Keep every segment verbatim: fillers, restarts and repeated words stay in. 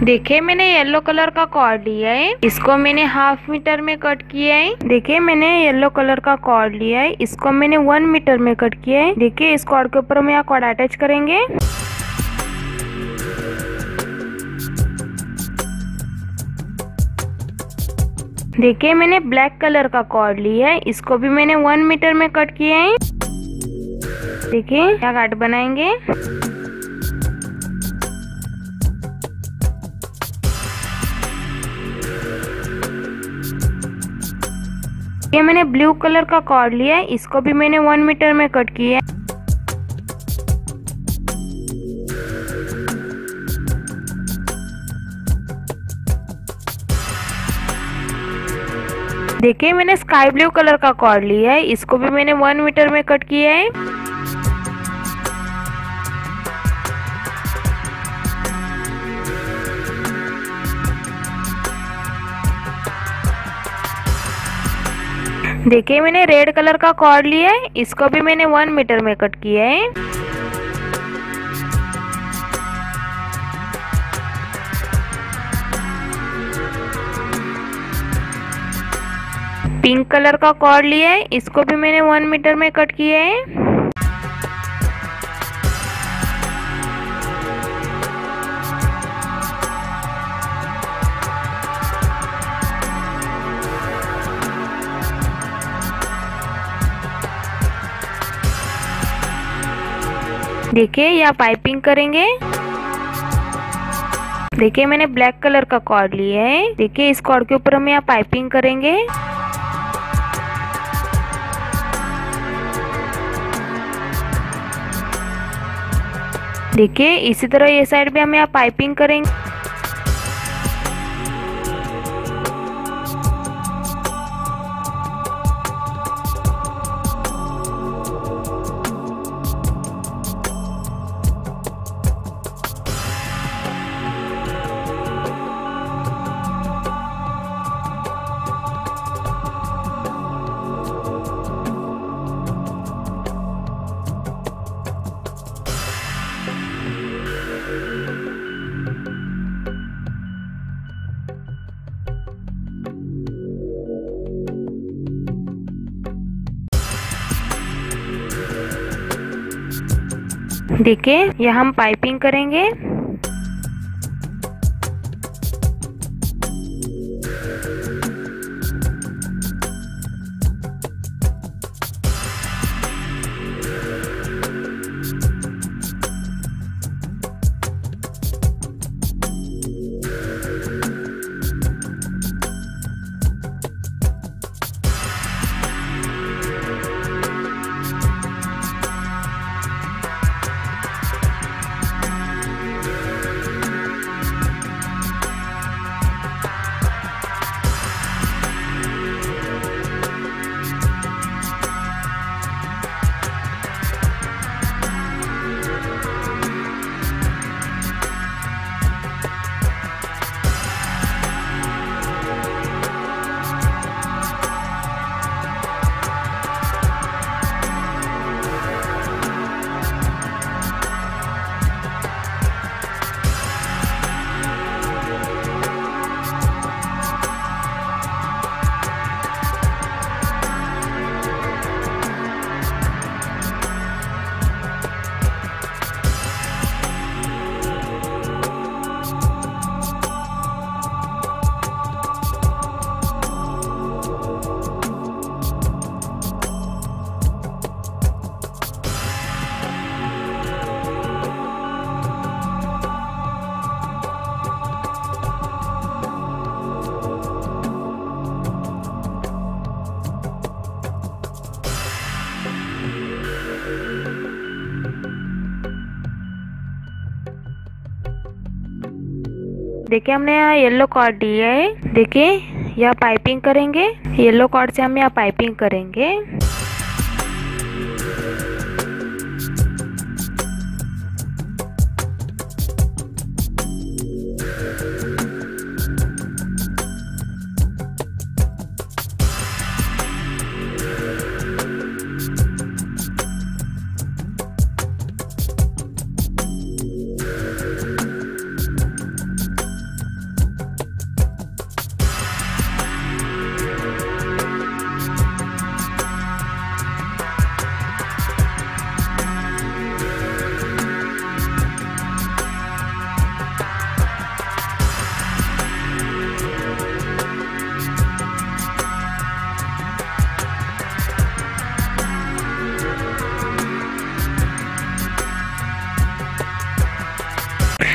देखिए मैंने yellow colour का कॉर्ड लिया है, इसको मैंने हाफ मीटर में कट किया है। देखिए मैंने येलो कलर का कॉर्ड लिया है, इसको मैंने वन मीटर में कट किया है। देखिए इस कॉर्ड के ऊपर हम यहाँ कॉर्ड अटैच करेंगे। देखिए मैंने ब्लैक कलर का कॉर्ड लिया है, इसको भी मैंने वन मीटर में कट किया है। देखिए यहाँ गांठ बनाएंगे। ये मैंने ब्लू कलर का कॉर्ड लिया है, इसको भी मैंने वन मीटर में कट किया है। देखिए मैंने स्काई ब्लू कलर का कॉर्ड लिया है, इसको भी मैंने वन मीटर में कट किया है। देखिए मैंने रेड कलर का कॉर्ड लिया है, इसको भी मैंने वन मीटर में कट किया है। पिंक कलर का कॉर्ड लिया है, इसको भी मैंने वन मीटर में कट किया है। देखिए यहाँ पाइपिंग करेंगे। देखिए मैंने ब्लैक कलर का कॉर्ड लिया है, देखिए इस कॉर्ड के ऊपर हम यहाँ पाइपिंग करेंगे। देखिए इसी तरह ये साइड भी हम यहाँ पाइपिंग करेंगे। देखिए यहाँ हम पाइपिंग करेंगे। देखिए हमने यहाँ येलो कॉर्ड दिया है। देखिए यहाँ पाइपिंग करेंगे, येलो कॉर्ड से हम यहाँ पाइपिंग करेंगे।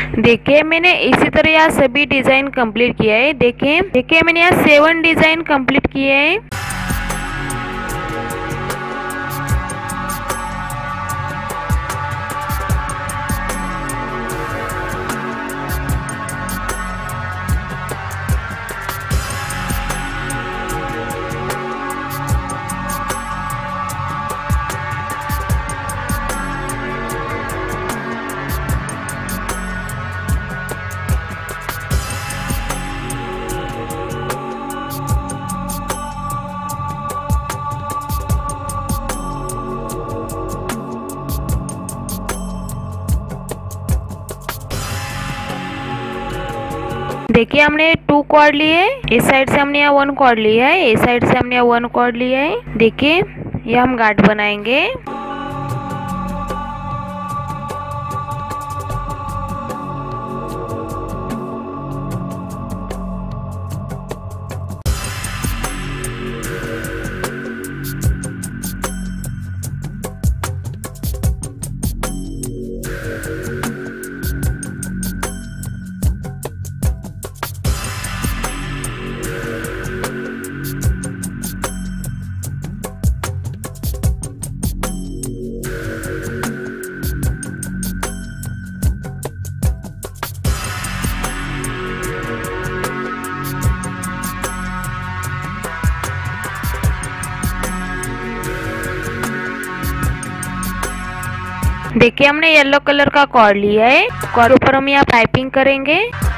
देखिए मैंने इसी तरह यहाँ सभी डिजाइन कंप्लीट किया है। देखिए देखिए मैंने यहाँ सेवन डिजाइन कंप्लीट किए हैं। देखिए हमने टू कॉर्ड लिए, इस साइड से हमने यहाँ वन कॉर्ड लिया है, इस साइड से हमने यहाँ वन कॉर्ड लिया है। देखिए ये हम गांठ बनाएंगे। देखिए हमने येलो कलर का कॉर्ड लिया है, कॉर्ड ऊपर हम यहाँ पाइपिंग करेंगे।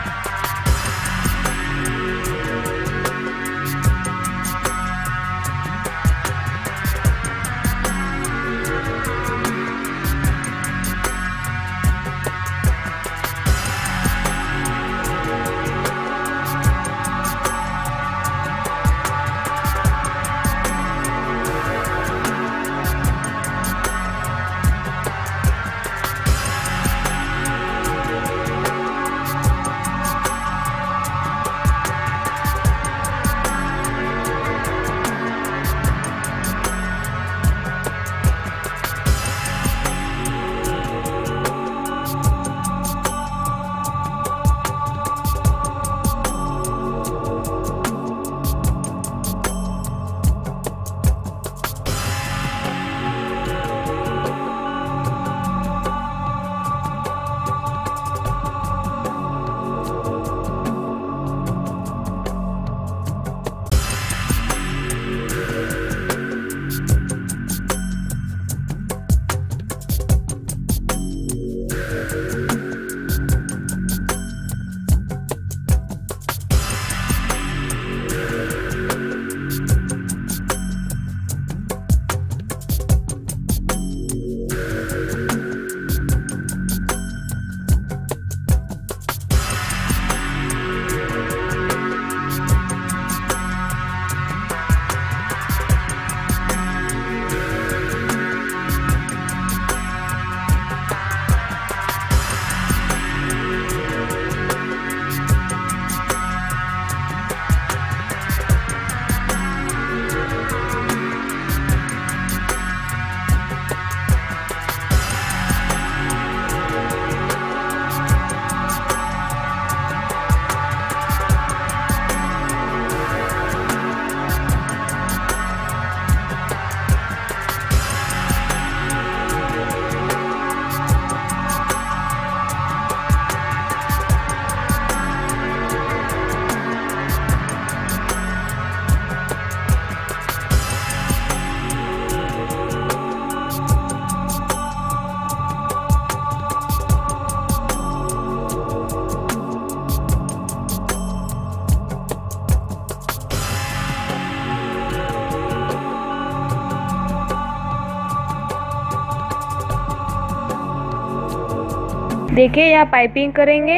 देखिए यहाँ पाइपिंग करेंगे।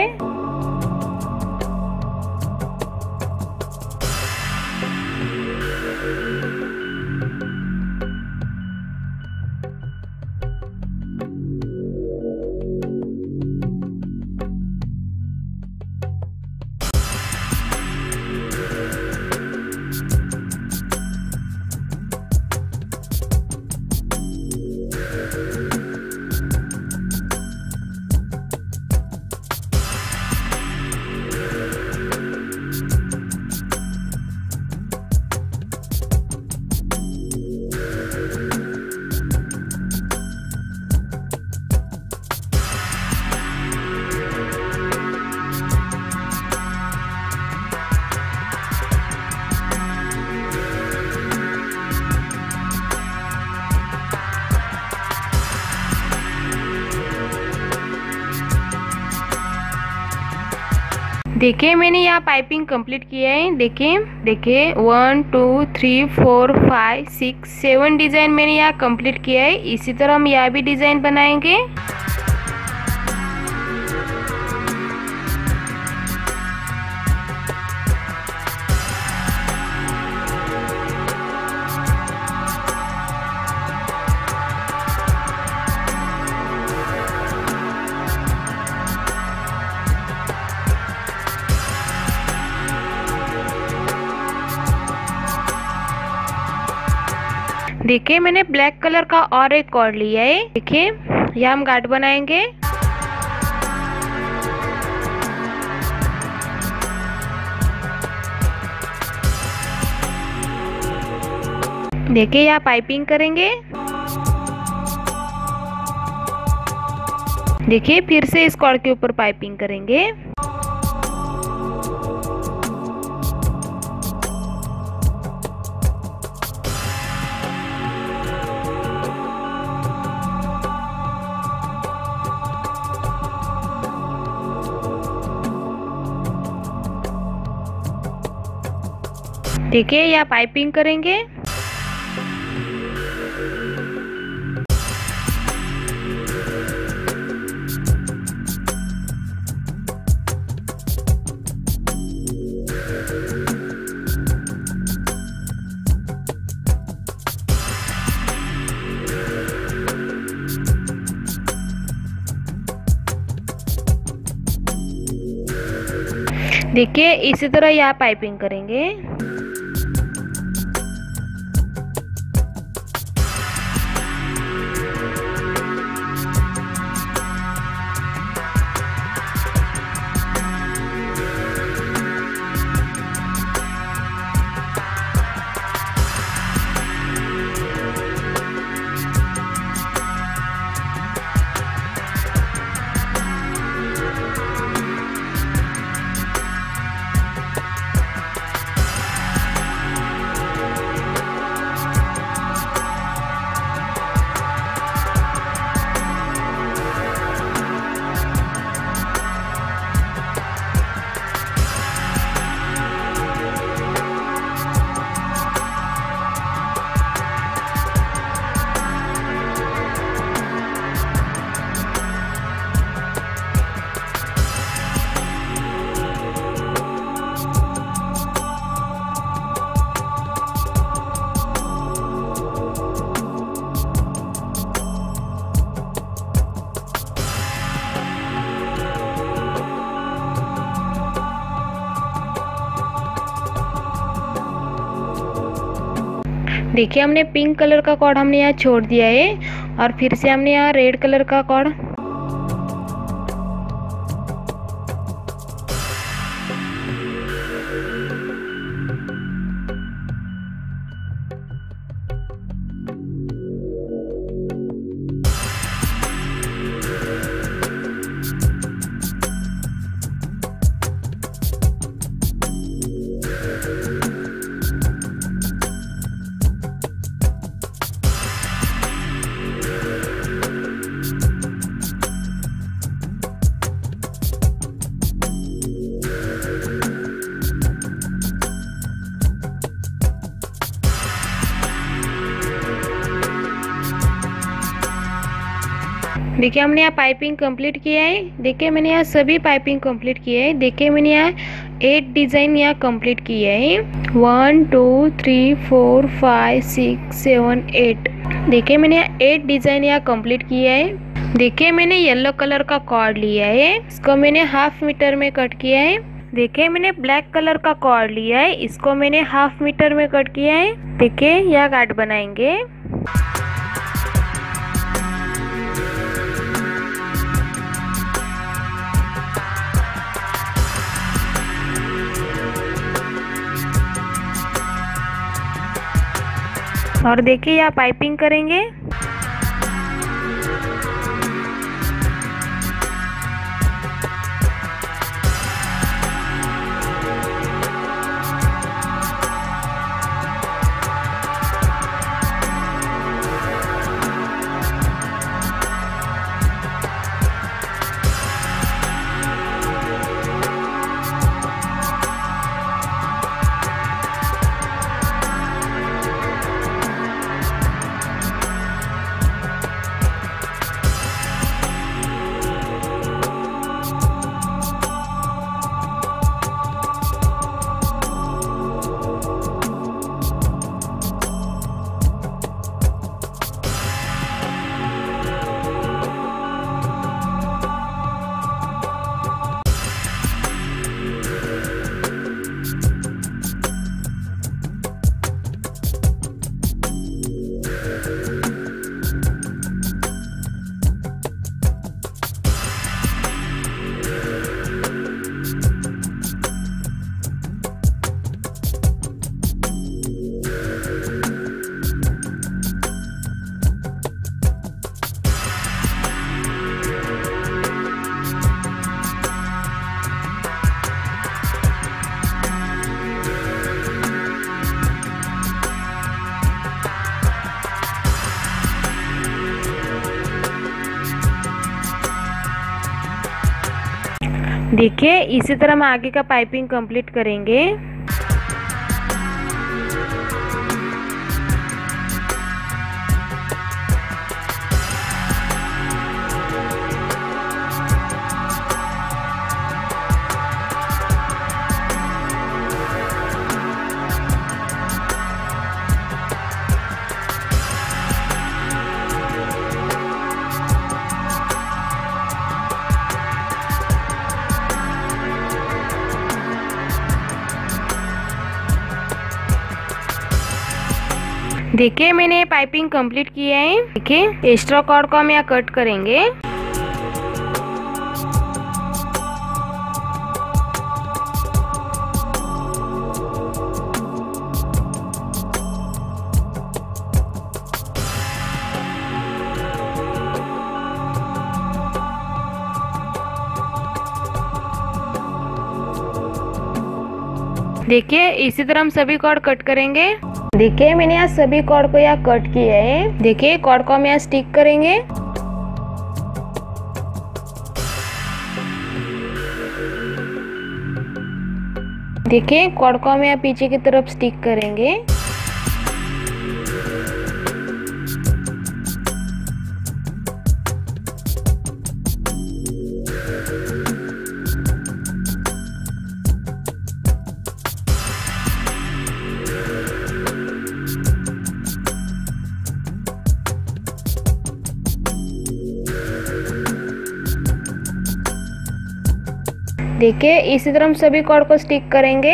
देखिए मैंने यहाँ पाइपिंग कंप्लीट किया है। देखिए देखिए one two three four five six seven design मैंने यहाँ कंप्लीट किया है। इसी तरह हम यहाँ भी डिजाइन बनाएंगे। देखिए मैंने ब्लैक कलर का और एक कॉर्ड लिया है। देखिए यहाँ हम गांठ बनाएंगे। देखिए यहाँ पाइपिंग करेंगे। देखिए फिर से इस कॉर्ड के ऊपर पाइपिंग करेंगे। देखिए यहाँ पाइपिंग करेंगे। देखिए इसी तरह यहाँ पाइपिंग करेंगे। देखिए हमने पिंक कलर का कॉर्ड हमने यहाँ छोड़ दिया है और फिर से हमने यहाँ रेड कलर का कॉर्ड देखिए हमने यहाँ पाइपिंग कंप्लीट किया है। देखिए मैंने यहाँ सभी पाइपिंग कंप्लीट किया है। देखिए मैंने यहाँ एट डिजाइन यहाँ कंप्लीट किया है। One two three four five six seven eight. देखिए मैंने यहाँ एट डिजाइन यहाँ कंप्लीट किया है। देखिए मैंने येलो कलर का कॉर्ड लिया है, इसको मैंने हाफ मीटर में कट किया है। देखिए मैंने ब्लैक कलर का कॉर्ड लिया है, इसको मैंने हाफ मीटर में कट किया है। देखिए यह गांठ बनाएंगे। और देखिए यहाँ पाइपिंग करेंगे। देखिए इसी तरह हम आगे का पाइपिंग कंप्लीट करेंगे। देखिए मैंने पाइपिंग कंप्लीट किया है। देखिए एक्स्ट्रा कॉर्ड को हम यहाँ कट करेंगे। देखिए इसी तरह हम सभी कॉर्ड कट करेंगे। देखिए मैंने यहाँ सभी कॉर्ड को यहाँ कट किया है। देखिए कॉर्ड को हम यहाँ स्टिक करेंगे। देखिए कॉर्ड को हम यहाँ पीछे की तरफ स्टिक करेंगे। देखिए इसी तरह हम सभी कॉर्ड को स्टिक करेंगे।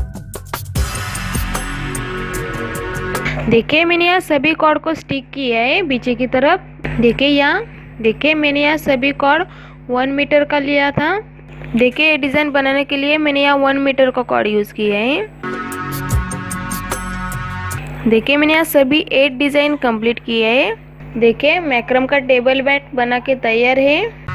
देखिए मैंने यहाँ सभी कॉर्ड को स्टिक किया है पीछे की तरफ। देखिए यहाँ देखिए मैंने यहाँ सभी कॉर्ड वन मीटर का लिया था। देखिए ये डिजाइन बनाने के लिए मैंने यहाँ वन मीटर का कॉर्ड यूज किया है। देखिए मैंने यहाँ सभी एट डिजाइन कंप्लीट किया है। देखिए मैक्रम का टेबल मैट बना के तैयार है।